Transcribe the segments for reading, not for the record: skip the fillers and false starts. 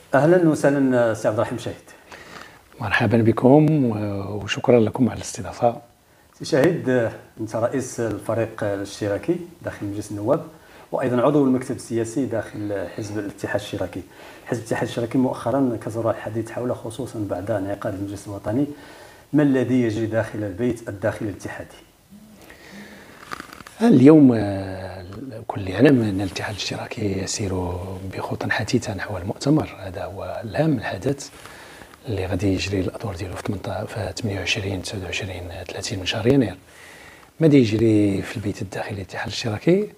اهلا وسهلا سي عبد الرحيم شاهد. مرحبا بكم وشكرا لكم على الاستضافه. سي شاهد، انت رئيس الفريق الاشتراكي داخل مجلس النواب وايضا عضو المكتب السياسي داخل حزب الاتحاد الاشتراكي. حزب الاتحاد الاشتراكي مؤخرا كثر الحديث حوله خصوصا بعد انعقاد المجلس الوطني. ما الذي يجري داخل البيت الداخلي الاتحادي؟ اليوم كل يعلم ان الاتحاد الاشتراكي يسير بخطى حثيثه نحو المؤتمر. هذا هو الهام الحدث اللي غادي يجري الادوار ديالو في 28 29 30 من شهر يناير. ماذا يجري في البيت الداخلي للاتحاد الاشتراكي؟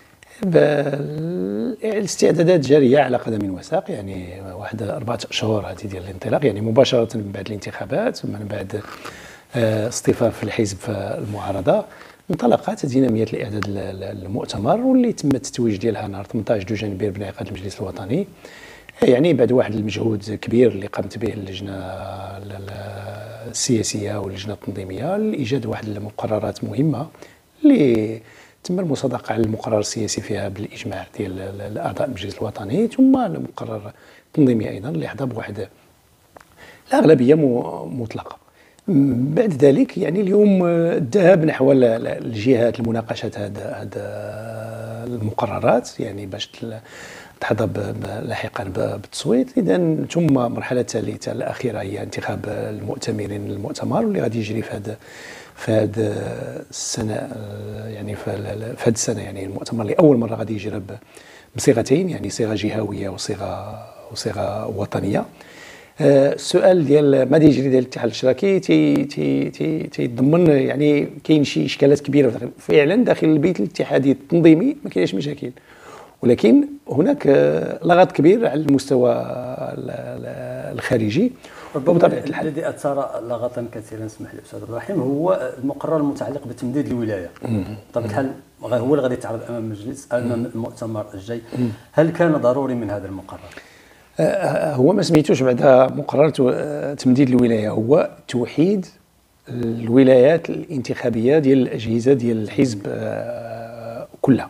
الاستعدادات جاريه على قدم وساق، يعني واحد 4 اشهر هذه ديال الانطلاق، يعني مباشره من بعد الانتخابات ومن بعد اصطفاف الحزب في المعارضه انطلقت ديناميه الاعداد المؤتمر، واللي تم التتويج ديالها نهار 18 جانبير بانعقاد المجلس الوطني. يعني بعد واحد المجهود كبير اللي قامت به اللجنه السياسيه واللجنه التنظيميه لايجاد واحد المقررات مهمه اللي تم المصادقه على المقرر السياسي فيها بالاجماع ديال الاعضاء المجلس الوطني، ثم المقرر التنظيمي ايضا اللي حظى بواحد الاغلبيه مطلقه. بعد ذلك يعني اليوم الذهاب نحو الجهات لمناقشه هذه المقررات، يعني باش تحظى لاحقا بالتصويت. اذا ثم مرحله الثالثه الاخيره هي انتخاب المؤتمرين للمؤتمر، واللي غادي يجري في هذه السنه، يعني في هذه السنه يعني المؤتمر لاول مره غادي يجرى بصيغتين، يعني صيغه جهويه وصيغه وطنيه. السؤال ديال ماذا يجري ديال الاتحاد الاشتراكي تيتضمن يعني كاين شي اشكالات كبيره فعلا داخل البيت الاتحادي التنظيمي، ما كاينش مشاكل، ولكن هناك لغط كبير على المستوى الخارجي. ربما الذي اثار لغطا كثيرا، اسمح لي استاذ عبد الرحيم، هو المقرر المتعلق بتمديد الولايه. بطبيعه الحال هو اللي غادي يتعرض امام المجلس امام المؤتمر الجاي. هل كان ضروري من هذا المقرر؟ هو ما سميتوش بعد مقرر تمديد الولايه، هو توحيد الولايات الانتخابيه ديال الاجهزه ديال الحزب كلها.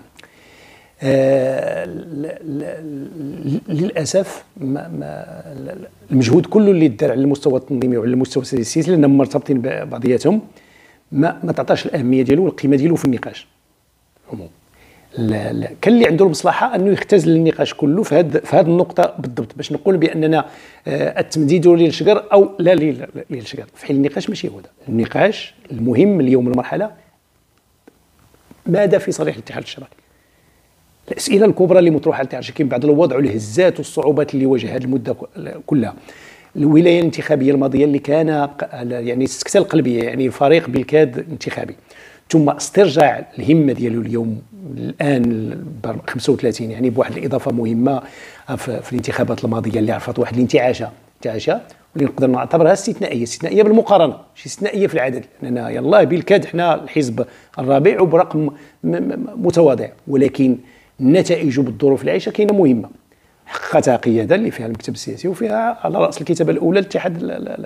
للاسف المجهود كله اللي دار على المستوى التنظيمي وعلى المستوى السياسي، لانهم مرتبطين ببعضياتهم، ما تعطاش الاهميه ديالو والقيمه ديالو في النقاش. لا كان اللي عنده المصلحه انه يختزل النقاش كله في هذه النقطه بالضبط، باش نقول باننا التمديد للشجر او لا للشجر. في حين النقاش ماشي هو ده النقاش المهم اليوم. المرحله ماذا في صالح الاتحاد الاشتراكي؟ الاسئله الكبرى اللي مطروحه على الاتحاد الاشتراكي بعد الوضع والهزات والصعوبات اللي واجه هذه المده كلها. الولايه الانتخابيه الماضيه اللي كان يعني السكته القلبيه، يعني الفريق بالكاد انتخابي، ثم استرجاع الهمه ديالو اليوم الان 35، يعني بواحد الاضافه مهمه في الانتخابات الماضيه اللي عرفت واحد الانتعاشه واللي نقدر نعتبرها استثنائيه بالمقارنه، ماشي استثنائيه في العدد، لاننا يلاه بالكاد حنا الحزب الرابع وبرقم متواضع، ولكن النتائج بالظروف العيشه كاينه مهمه. حققتها قياده اللي فيها المكتب السياسي، وفيها على راس الكتابه الاولى الاتحاد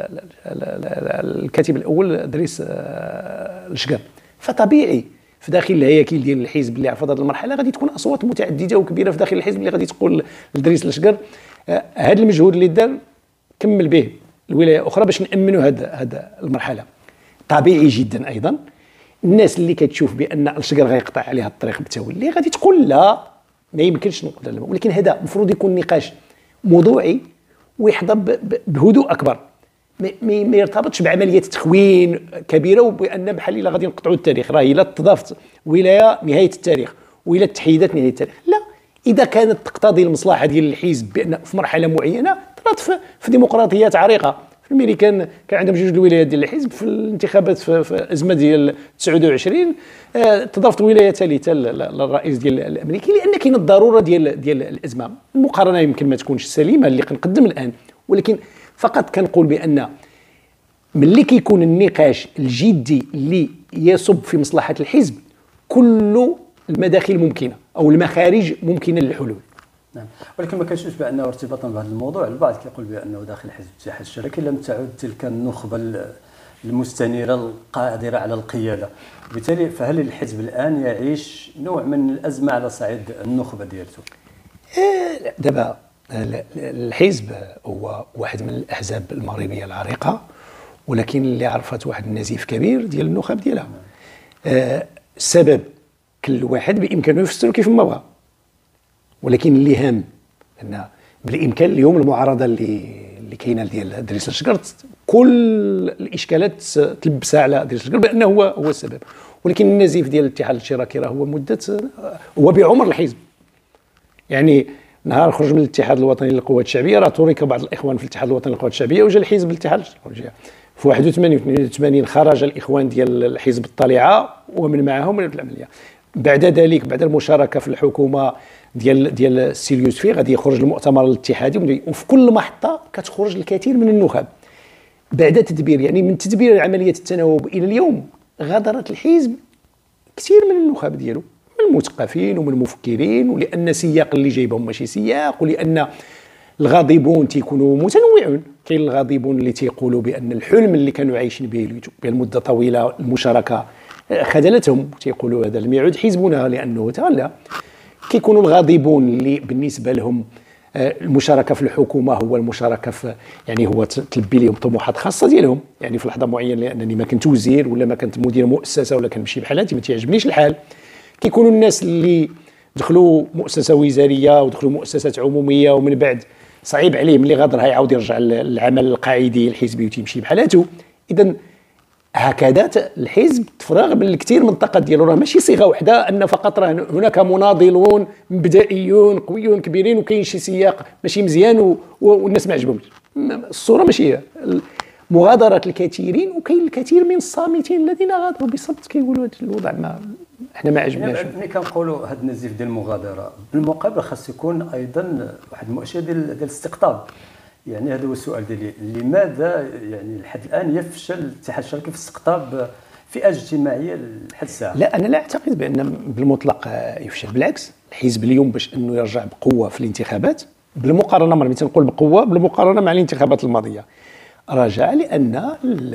الكاتب الاول دريس الشقر. فطبيعي في داخل الهياكل ديال الحزب اللي عرفت هذه المرحله غادي تكون اصوات متعدده وكبيره في داخل الحزب اللي غادي تقول لدريس الشقر هذا المجهود اللي دار كمل به الولايه اخرى باش نامنوا هذا المرحله. طبيعي جدا ايضا الناس اللي كتشوف بان الشقر غيقطع عليها الطريق بالتولي غادي تقول لا ما يمكنش نقدر، ولكن هذا المفروض يكون نقاش موضوعي ويحظى بهدوء اكبر، ما يرتبطش بعمليه تخوين كبيره وبان بحال الا غادي نقطعوا التاريخ. راه الا تضافت ولايه نهايه التاريخ والا تحيدت نهايه التاريخ، لا. اذا كانت تقتضي المصلحه ديال الحزب بان في مرحله معينه طرات في ديمقراطيات عريقه. في الامريكان كان عندهم 2 الولايات ديال الحزب في الانتخابات في الازمه ديال 29 تضافت ولايه ثالثه للرئيس ديال الامريكي، لان كاين الضروره ديال الازمه. المقارنه يمكن ما تكونش سليمه اللي كنقدم الان، ولكن فقط كنقول بان ملي كيكون النقاش الجدي اللي يصب في مصلحه الحزب كل المداخل ممكنه او المخارج ممكنه للحلول. نعم، ولكن ما كنشوفش بانه ارتباطا بهذا الموضوع البعض كيقول بانه داخل حزب الاتحاد الاشتراكي لم تعد تلك النخبه المستنيره القادره على القياده، وبالتالي فهل الحزب الان يعيش نوع من الازمه على صعيد النخبه ديالته؟ دابا الحزب هو واحد من الاحزاب المغربيه العريقه، ولكن اللي عرفت واحد النزيف كبير ديال النخب ديالها. السبب كل واحد بامكانه يفسر كيف ما بغى، ولكن اللي هام ان بالامكان اليوم المعارضه اللي كاينه ديال دريس الشقر كل الاشكالات تلبسها على دريس الشقر بانه هو السبب، ولكن النزيف ديال الاتحاد الاشتراكي راه هو بعمر الحزب. يعني نهار خرج من الاتحاد الوطني للقوات الشعبيه راه ترك بعض الاخوان في الاتحاد الوطني للقوات الشعبيه وجا الحزب الاتحاد الاشتراكي. في 81 و 82 خرج الاخوان ديال حزب الطليعه ومن معهم في العمليه. بعد ذلك بعد المشاركه في الحكومه ديال السي يوسفي غادي يخرج المؤتمر الاتحادي، وفي كل محطه كتخرج الكثير من النخب. بعد تدبير، يعني من تدبير عمليه التناوب الى اليوم غادرت الحزب كثير من النخب ديالو، من المثقفين ومن المفكرين، ولان سياق اللي جايبهم ماشي سياق، ولان الغاضبون تيكونوا متنوعون. كاين الغاضبون اللي تيقولوا بان الحلم اللي كانوا عايشين به لمده طويله المشاركه خذلتهم، تيقولوا هذا لم يعد حزبنا لانه تولى. كيكونوا الغاضبون اللي بالنسبه لهم المشاركه في الحكومه هو المشاركه في، يعني هو تلبي لهم طموحات خاصه ديالهم، يعني في لحظه معينه لانني ما كنت وزير ولا ما كنت مدير مؤسسه ولا كنمشي بحالاتي ما تيعجبنيش الحال. كيكونوا الناس اللي دخلوا مؤسسه وزاريه ودخلوا مؤسسات عموميه ومن بعد صعيب عليه ملي غادر يعاود يرجع للعمل القاعدي الحزبي وتيمشي بحالاته. اذا هكذا الحزب تفرغ من الكثير من الطاقه ديالو، راه ماشي صيغه واحده ان فقط راه هناك مناضلون مبدئيون قويون كبيرين وكاين شي سياق ماشي مزيان والناس ما عجبهمش. الصوره ماشي هي مغادره الكثيرين، وكاين الكثير من الصامتين الذين غادروا بصمت كيقولوا هذا الوضع ما احنا ما عجبناش. ملي كنقولوا هذا النزيف ديال المغادره بالمقابل خاص يكون ايضا واحد المؤشر ديال الاستقطاب. يعني هذا هو السؤال ديالي، لماذا يعني لحد الان يفشل الاتحاد الاشتراكي في استقطاب فئه اجتماعيه لحد الساعه؟ لا، انا لا اعتقد بان بالمطلق يفشل، بالعكس الحزب اليوم باش انه يرجع بقوه في الانتخابات بالمقارنه، مرة تنقول بقوه بالمقارنه مع الانتخابات الماضيه، رجع لان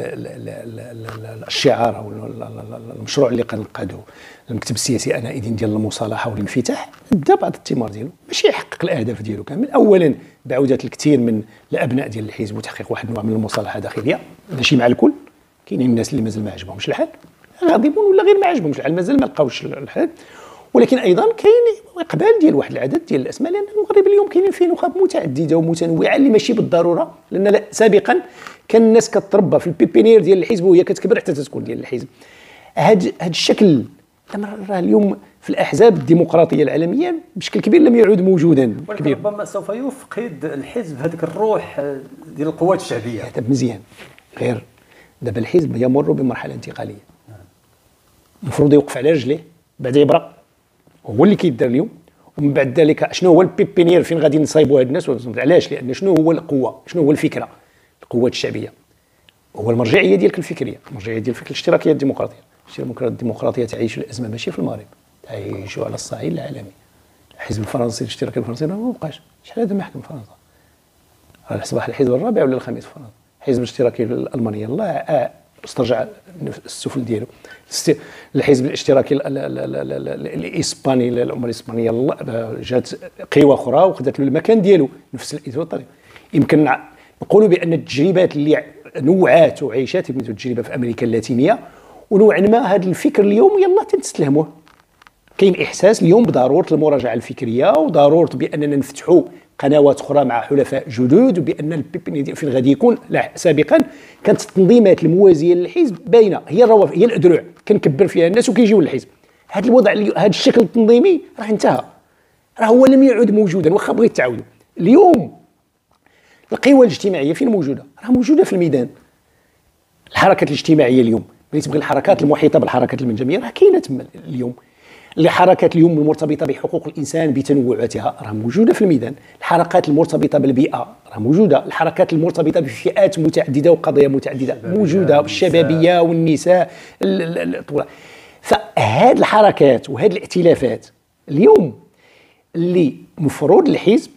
الشعار او المشروع اللي قاده المكتب السياسي انئذ ديال المصالحه والانفتاح دا بعض الثمار ديالو باش يحقق الاهداف ديالو كامل. اولا بعوده الكثير من الابناء ديال الحزب وتحقيق واحد النوع من المصالحه داخليه، ماشي مع الكل، كاينين الناس اللي مازال ما عجبهمش الحال، غاضبون ولا غير ما عجبهمش الحال، مازال ما لقاوش الحال. ولكن ايضا كاين اقبال ديال واحد العدد ديال الاسماء، لان المغرب اليوم كاينين فيه نخب متعدده ومتنوعه اللي ماشي بالضروره، لان سابقا كان الناس كتربى في البيبينير ديال الحزب وهي كتكبر حتى تكون ديال الحزب. هذا الشكل راه اليوم في الاحزاب الديمقراطيه العالميه بشكل كبير لم يعد موجودا. ولكن ربما سوف يفقد الحزب هذيك الروح ديال القوات الشعبيه. هذا مزيان، غير دابا الحزب يمر بمرحله انتقاليه، المفروض يوقف على رجليه بعد يبرق، هو اللي كيدار اليوم. ومن بعد ذلك شنو هو البيبينير فين غادي نصايبوا هاد الناس؟ علاش؟ لان شنو هو القوه، شنو هو الفكره؟ القوات الشعبيه هو المرجعيه ديالك الفكريه، المرجعيه ديال الفكر الاشتراكيه الديمقراطيه. الديمقراطيه تعيش الازمه ماشي في المغرب، تعيش على الصعيد العالمي. الحزب الفرنسي الاشتراكي الفرنسي ما بقاش، شحال هذا محكم فرنسا، راه اصبح الحزب الرابع ولا الخامس في فرنسا. الحزب الاشتراكي الالماني يلاه استرجع السفل ديالو. الحزب الاشتراكي الاسباني الامه الاسبانيه جات قوى اخرى وخذت له المكان ديالو نفس الطريقه. يمكن نقولوا بان التجربات اللي نوعات وعيشات التجربه في امريكا اللاتينيه، ونوعا ما هذا الفكر اليوم يلا تنستلهموه. كاين احساس اليوم بضروره المراجعه الفكريه وضروره باننا نفتحوا قنوات اخرى مع حلفاء جدد، وبان البيبيني فين غادي يكون. لا، سابقا كانت التنظيمات الموازيه للحزب باينه، هي الروافع هي الادرع كنكبر فيها الناس وكيجيو للحزب. هذا الوضع هذا الشكل التنظيمي راه انتهى، راه هو لم يعد موجودا واخا بغيت تعاودوا. اليوم القوى الاجتماعيه فين موجوده؟ راه موجوده في الميدان. الحركات الاجتماعيه اليوم ملي تبغي الحركات المحيطه بالحركات المنجميه راه كاينه تما اليوم. الحركات اليوم المرتبطه بحقوق الانسان بتنوعاتها راه موجوده في الميدان. الحركات المرتبطه بالبيئه راه موجوده. الحركات المرتبطه بفئات متعدده وقضايا متعدده موجوده، الشبابيه والنساء الطلاب. فهاد الحركات وهاد الائتلافات اليوم اللي مفروض الحزب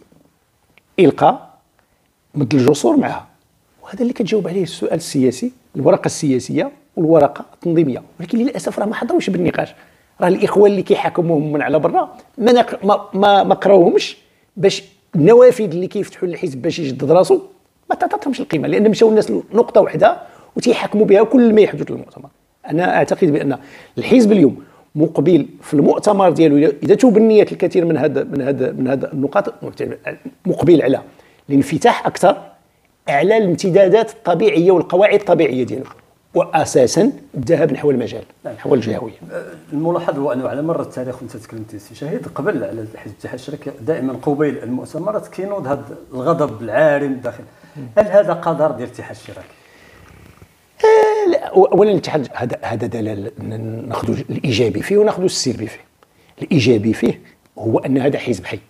يلقى مد الجسور معها، وهذا اللي كتجاوب عليه السؤال السياسي، الورقه السياسيه والورقه التنظيميه. ولكن للاسف راه ما حضروش بالنقاش. راه الاخوان اللي كيحاكموهم من على برا ما قراوهمش باش النوافذ اللي كيفتحوا للحزب باش يجدد راسو ما تعطاتهمش القيمه، لان مشاو الناس نقطه واحده وتيحكموا بها كل ما يحدث للمؤتمر. انا اعتقد بان الحزب اليوم مقبل في المؤتمر ديالو، اذا تبنيت الكثير من هذا النقاط، مقبل على الانفتاح اكثر، على الامتدادات الطبيعيه والقواعد الطبيعيه ديالو، واساسا الذهاب نحو المجال، نحو الجهويه. الملاحظ هو انه على مر التاريخ، وانت تكلمت سي شهيد قبل على حزب الاتحاد الاشتراكي، دائما قبيل المؤتمرات كينوض هذا الغضب العارم داخل. هل هذا قدر ديال الاتحاد الاشتراكي؟ لا، اولا الاتحاد هذا دلال ناخذوا الايجابي فيه وناخذوا السلبي فيه. الايجابي فيه هو ان هذا حزب حي،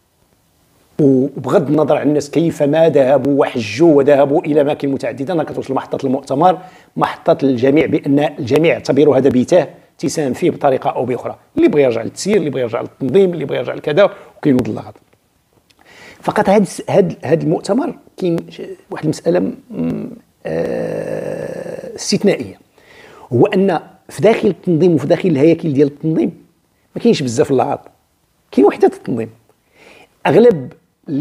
وبغض النظر عن الناس كيفما ذهبوا وحجوا وذهبوا الى اماكن متعدده، انا كتوصل محطه المؤتمر محطه الجميع، بان الجميع يعتبروا هذا بيته تساهم فيه بطريقه او باخرى، اللي بغى يرجع للتسيير، اللي بغى يرجع للتنظيم، اللي بغى يرجع لكذا، وكينوض اللغط. فقط هذا المؤتمر كاين واحد المساله استثنائيه، هو ان في داخل التنظيم وفي داخل الهياكل ديال التنظيم ما كاينش بزاف اللغط، كاين وحده التنظيم. اغلب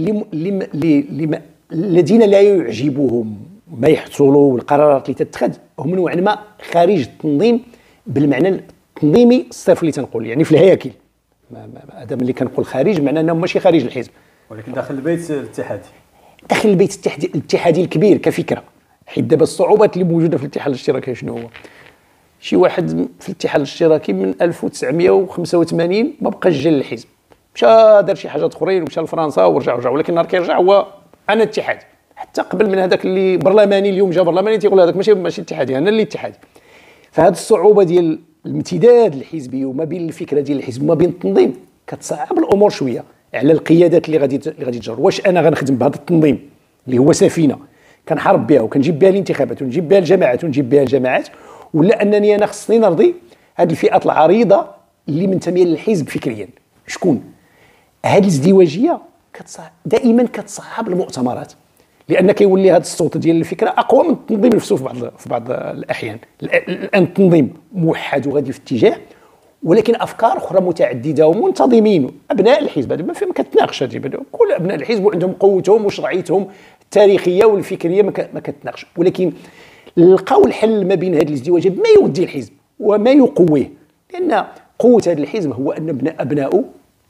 الذين لا يعجبهم ما يحصلوا والقرارات اللي تتخذ هم نوعا ما خارج التنظيم، بالمعنى التنظيمي الصرف اللي تنقول، يعني في الهياكل. هذا ملي كنقول خارج معناه انهم ماشي خارج الحزب، ولكن داخل البيت الاتحادي، داخل البيت الاتحادي الكبير كفكره. حيت دابا الصعوبات اللي موجوده في الاتحاد الاشتراكي شنو هو؟ شي واحد في الاتحاد الاشتراكي من 1985 ما بقاش جا للحزب، مشى دار شي حاجات اخرين ومشى لفرنسا ورجع، ولكن نهار كيرجع هو انا اتحادي. حتى قبل من هذاك اللي برلماني، اليوم جا برلماني تيقول هذاك ماشي اتحادي، انا اللي اتحادي. فهذه الصعوبه ديال الامتداد الحزبي وما بين الفكره ديال الحزب وما بين التنظيم كتصعب الامور شويه على القيادات اللي غادي تجر. واش انا غنخدم بهذا التنظيم اللي هو سفينه كنحارب بها وكنجيب بها الانتخابات ونجيب بها الجماعات ونجيب بها الجماعات، ولا انني انا خصني نرضي هذه الفئات العريضه اللي منتميه للحزب فكريا؟ شكون؟ هذه الازدواجيه دائما كتصعب المؤتمرات، لان كيولي هذا الصوت ديال الفكره اقوى من التنظيم نفسه في بعض الاحيان. الان التنظيم موحد وغادي في اتجاه، ولكن افكار اخرى متعدده ومنتظمين ابناء الحزب. هذا ما كتناقش، كل ابناء الحزب وعندهم قوتهم وشرعيتهم التاريخيه والفكريه ما كتناقش، ولكن لقاو الحل ما بين هذه الازدواجات ما يودي الحزب وما يقويه. لان قوه هذا الحزب هو ان ابناؤه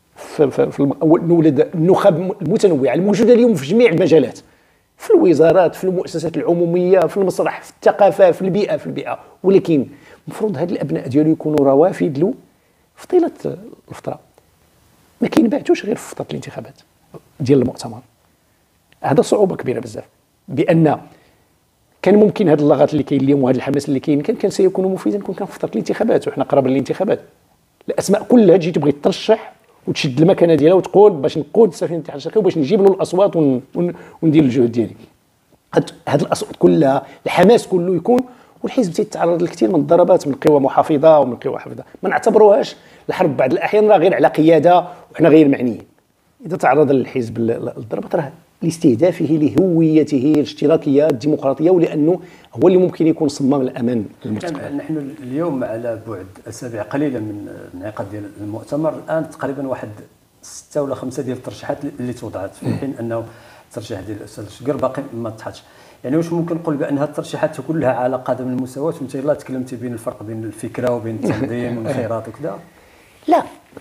نولد النخب المتنوعه الموجوده اليوم في جميع المجالات، في الوزارات، في المؤسسات العموميه، في المسرح، في الثقافه، في البيئه، ولكن المفروض هاد الابناء ديالو يكونوا روافد له في طيله الفتره، ما كينبعثوش غير في فتره الانتخابات ديال المؤتمر. هذا صعوبه كبيره بزاف، بان كان ممكن هذا اللغط اللي كاين اليوم وهذا الحماس اللي كاين كان سيكون مفيدا كون كان في فتره الانتخابات وحنا قرب للانتخابات. الاسماء كلها تجي تبغي ترشح وتشد المكانه ديالها وتقول باش نقود سفينه الاتحاد الاشتراكي وباش نجيب له الاصوات وندير الجهد ديالي. هاد الاصوات كلها، الحماس كله يكون، والحزب تيتعرض لكثير من الضربات من قوى محافظه ومن قوى حافظه. ما نعتبروهاش الحرب بعض الاحيان راه غير على قياده وحنا غير معنيين. اذا تعرض الحزب للضربات راه لاستهدافه لهويته الاشتراكيه الديمقراطيه، ولانه هو اللي ممكن يكون صمام الامان للمستقبل. نحن اليوم على بعد اسابيع قليله من انعقاد ديال المؤتمر، الان تقريبا واحد 6 ولا 5 ديال الترشيحات اللي توضعت، في حين انه الترشيح ديال الاستاذ شقر باقي ما طحتش. يعني واش ممكن نقول بان هذه الترشيحات كلها على قدم المساواه؟ وانت يلاه تكلمتي بين الفرق بين الفكره وبين التنظيم والخيرات وكذا. لا،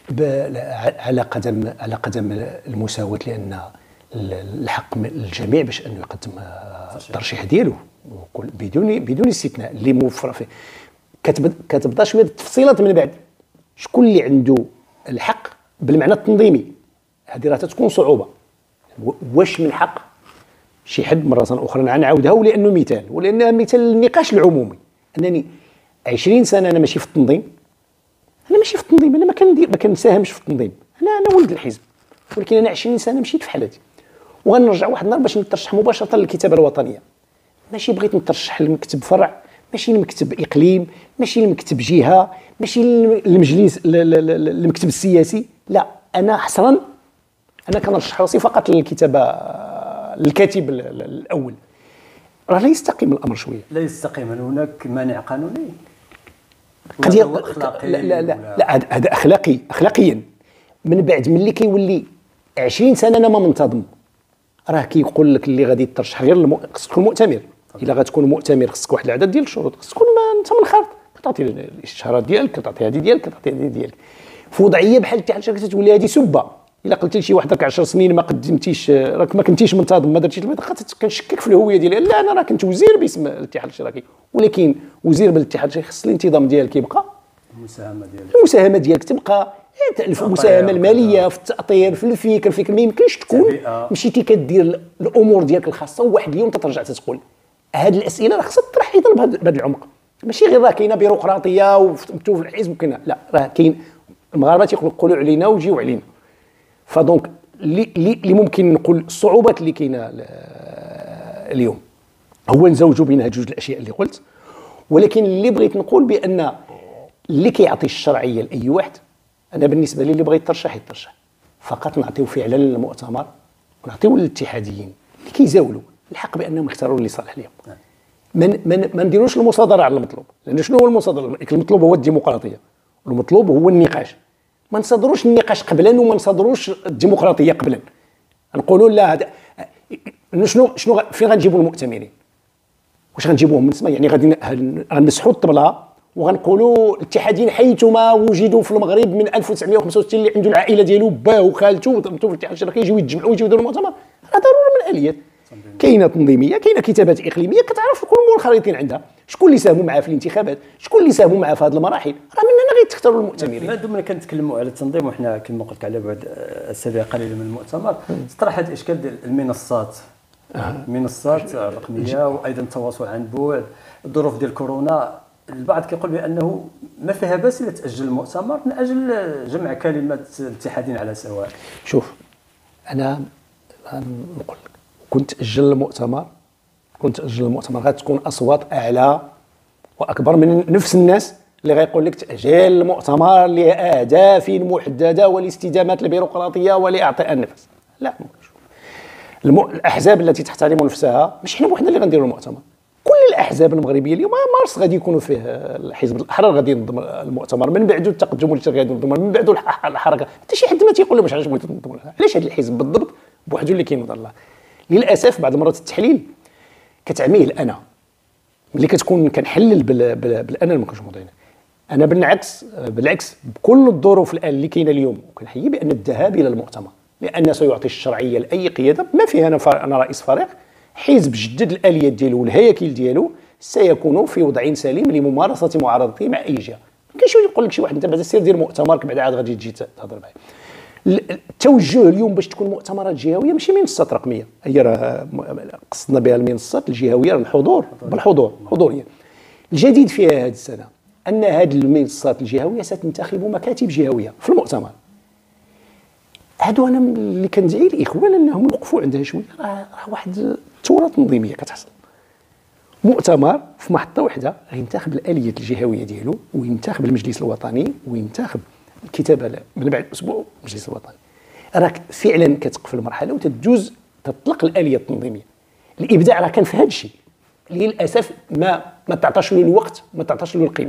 على قدم المساواه، لان الحق الجميع باش انه يقدم الترشيح ديالو بدون استثناء اللي موفر فيه. كتبدا شويه التفصيلات من بعد، شكون اللي عنده الحق بالمعنى التنظيمي. هذه راه تكون صعوبه. واش من حق شي حد مره اخرى نعاودها ولانه مثال، ولانها مثال للنقاش العمومي، انني 20 سنه انا ماشي في التنظيم، انا ما كنساهمش في التنظيم، انا ولد الحزب، ولكن انا 20 سنه مشيت في حالتي، وغنرجع واحد النهار باش نترشح مباشره للكتابه الوطنيه. ماشي بغيت نترشح لمكتب فرع، ماشي لمكتب اقليم، ماشي لمكتب جهه، ماشي للمجلس المكتب السياسي، لا، انا حصرا انا كنرشح راسي فقط للكتابه الكاتب الاول. راه لا يستقيم الامر شويه، لا يستقيم. هناك مانع قانوني قد لا هذا اخلاقيا من بعد ملي كيولي 20 سنه انا ما منتظم، راه كيقول لك اللي غادي ترشح غير خصك تكون مؤتمر. الا غتكون مؤتمر خصك واحد العدد ديال الشروط، خصك تكون انت منخرط، كتعطي الاستشارات ديالك، كتعطي هذه ديالك، كتعطي هذه ديالك. في وضعيه بحال الاتحاد الشركه تولي هذه سبه. الا قلت لشي واحد راك 10 سنين ما قدمتيش، راك ما كنتيش منتظم، ما درتيش البطاقه، كنشكك في الهويه ديالي. لا انا راه كنت وزير باسم الاتحاد الاشتراكي، ولكن وزير بالاتحاد الاشتراكي خص الانتظام ديالك يبقى، المساهمه ديالك تبقى، المساهمه الماليه في التاطير، في الفكر ما يمكنش تكون مشيتي كدير الامور ديالك الخاصه وواحد اليوم تترجع تتقول. هذه الاسئله راه خصها تطرح ايضا بهذا العمق، ماشي غير راه كاينه بيروقراطيه وفتو في الحزب وكاينه، لا راه كاين المغاربه تيقولوا علينا ويجيو علينا. فدونك اللي ممكن نقول الصعوبات اللي كاينه اليوم هو نزوجوا بين هاد جوج الاشياء اللي قلت. ولكن اللي بغيت نقول بان اللي كيعطي الشرعيه لاي واحد، انا بالنسبه لي اللي بغى يترشح فقط نعطيو فعلا للمؤتمر ونعطيو للاتحاديين اللي كيزاولوا الحق بانهم يختاروا اللي صالح لهم. ما نديروش المصادره على المطلوب، لان شنو هو المصادره؟ المطلوب هو الديمقراطيه، المطلوب هو النقاش. ما نصدروش النقاش قبلا وما نصدروش الديمقراطيه قبلا. نقولوا لا هذا شنو فين غنجيبوا المؤتمرين؟ واش غنجيبوهم من السماء؟ يعني غادي غنمسحوا الطبله وغنقولوا الاتحاديين حيثما وجدوا في المغرب من 1965 اللي عنده العائله ديالو باه وخالته في الاتحاد الاشتراكي يجيو يتجمعوا ويجيو يديروا المؤتمر. هذا ضروري من الاليات. كاينه تنظيميه، كاينه كتابات اقليميه كتعرف كل المنخرطين عندها، شكون اللي ساهموا معاه في الانتخابات، شكون اللي ساهموا معاه في هذه المراحل، راه من هنا غيتختاروا المؤتمرين. ما دمنا كنتكلموا على التنظيم وحنا كما قلت على بعد اسابيع قليله من المؤتمر، طرح هذا الاشكال ديال المنصات، المنصات الرقميه وايضا التواصل عن بعد. الظروف ديال كورونا البعض كيقول بانه ما فيها باس الا تاجل المؤتمر من اجل جمع كلمات الاتحادين على سواء. شوف انا نقول لك كنت تاجل المؤتمر غتكون اصوات اعلى واكبر من نفس الناس اللي غيقول لك تاجيل المؤتمر لاهداف محدده والاستدامات البيروقراطيه ولاعطاء النفس. لا، الاحزاب التي تحترم نفسها مش حنا بوحدنا اللي غنديروا المؤتمر، كل الاحزاب المغربيه اليوم مارس غادي يكونوا فيه الحزب الاحرار غادي ينظم المؤتمر، من بعده التقدم والاشتراكي غادي ينظم، من بعده الحركه، حتى شي حد ما تيقول له واش علاش بغيتوا تنظموا. علاش هذا الحزب بالضبط بوحده اللي كينوض الله؟ للاسف بعض المرات التحليل كتعميه انا ملي كتكون كنحلل بالانا ما كنتش موضوعنا. انا بالعكس بكل الظروف الان اللي كاينه اليوم وكنحيي بان الذهاب الى المؤتمر، لان سيعطي الشرعيه لاي قياده ما فيها انا رئيس فريق حزب جدد الاليات ديالو والهياكل ديالو سيكون في وضع سليم لممارسه معارضته مع اي جهه. ما كاينش يقول لك شي واحد انت بعدا سير دير مؤتمرك بعدا عاد غادي تجي تهضر معايا. التوجه اليوم باش تكون مؤتمرات جهويه ماشي منصات رقميه، هي راه قصدنا بها المنصات الجهويه الحضور حضوريه. الجديد فيها هذه السنه ان هذه المنصات الجهويه ستنتخب مكاتب جهويه في المؤتمر. هادو انا اللي كندعي الاخوان انهم يوقفوا عندها شويه، راه واحد الثوره تنظيميه كتحصل. مؤتمر في محطه واحده غينتخب الاليات الجهويه ديالو وينتخب المجلس الوطني وينتخب الكتابه من بعد اسبوع المجلس الوطني. راك فعلا كتقف المرحله وتدوز تطلق الاليه التنظيميه. الابداع راه كان في هذا الشيء اللي للاسف ما تعطاش له الوقت، ما تعطاش له القيمه.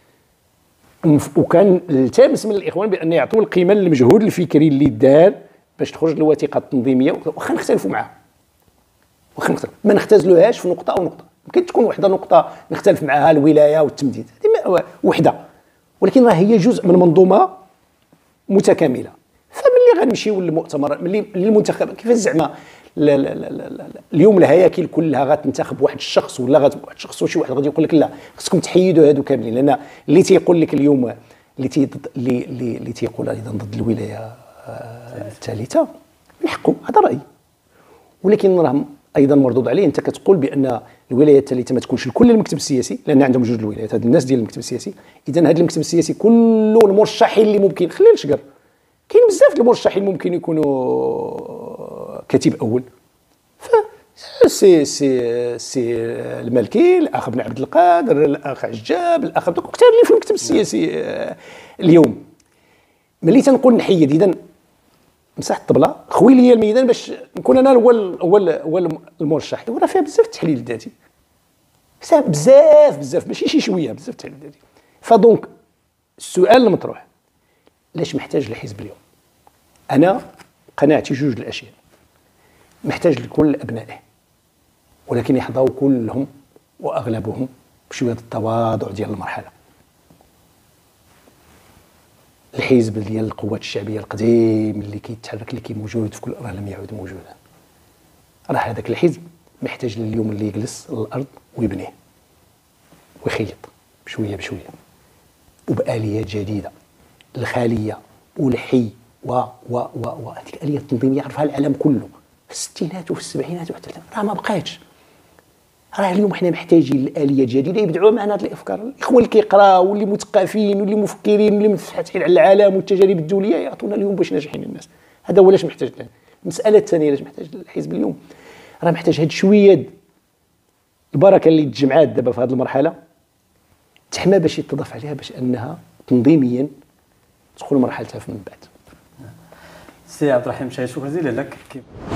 وكان التامس من الاخوان بان يعطوا القيمه للمجهود الفكري اللي دار باش تخرج الوثيقه التنظيميه، واخا نختلفوا معها، ما نختزلوهاش في نقطه او نقطه. ممكن تكون وحده نقطه نختلف معها الولايه والتمديد، هذه وحده، ولكن راه هي جزء من منظومه متكامله. فملي غنمشيو للمؤتمر ملي للمنتخب كيفاش زعما اليوم الهياكل كلها غتنتخب واحد الشخص ولا واحد الشخص وشي واحد غادي يقول لك لا خصكم تحيدوا هادو كاملين، لان اللي تيقول لك اليوم اللي تيقول ايضا ضد الولايه الثالثه من حقه، هذا رايي. ولكن راه ايضا مردود عليه، انت كتقول بان الولايه الثالثه ما تكونش لكل المكتب السياسي لان عندهم جوج الولايات، هاد الناس ديال المكتب السياسي. اذا هذا المكتب السياسي كله المرشحين اللي ممكن خلينا الشجر، كاين بزاف د المرشحين ممكن يكونوا كاتب اول. ف سي المالكي، الاخ بن عبد القادر، الاخ عجاب، الاخ دوك كثار اللي في المكتب السياسي اليوم. ملي تنقول نحيد اذا مسح الطبله خوي لي الميدان باش نكون انا اول المرشح، وراه فيها بزاف التحليل الذاتي، بزاف ماشي شي شويه، بزاف التحليل الذاتي. فدونك السؤال المطروح علاش محتاج الحزب اليوم؟ انا قناعتي جوج الاشياء. محتاج لكل ابنائه، ولكن يحظوا كلهم واغلبهم بشويه التواضع ديال المرحله. الحزب ديال القوات الشعبيه القديم اللي كيتحرك اللي موجود في كل راه لم يعد موجودا. راه هذاك الحزب محتاج لليوم اللي يجلس الارض ويبنيه ويخيط بشويه بشويه وبآليات جديده، الخاليه والحي هذيك الآلية التنظيميه يعرفها العالم كله في الستينات وفي السبعينات وحتى راه ما بقاتش. راه اليوم حنا محتاجين لآليات جديده يبدعوا معنا هذه الافكار. الاخوان اللي كيقراو واللي مثقفين واللي مفكرين واللي متفتحين على العالم والتجارب الدوليه يعطونا اليوم باش ناجحين الناس. هذا هو علاش محتاج لنا. المساله الثانيه علاش محتاج الحزب اليوم، راه محتاج هاد شويه البركه اللي تجمعات دابا في هذه المرحله تحمى باش يتضاف عليها باش انها تنظيميا تدخل مرحلتها من بعد. سي عبد الرحيم شاهد، شكرا جزيلا لك.